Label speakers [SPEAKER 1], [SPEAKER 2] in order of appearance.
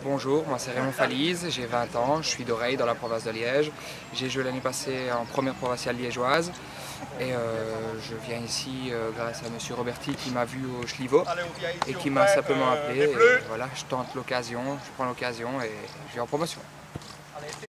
[SPEAKER 1] Bonjour, moi c'est Raymond Falise, j'ai 20 ans, je suis d'Oreille dans la province de Liège. J'ai joué l'année passée en première provinciale liégeoise et je viens ici grâce à monsieur Roberti qui m'a vu au Schlivo et qui m'a simplement appelé. Et voilà, je tente l'occasion, je prends l'occasion et je vais en promotion.